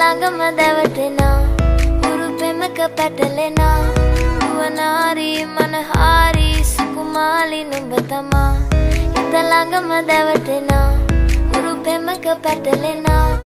ළඟම දැවටෙනා උරු පෙමක පැටලෙනා වනාරි මනහාරි සුකුමාලි නුඹ තමා හිත ළඟම දැවටෙනා උරු පෙමක පැටලෙනා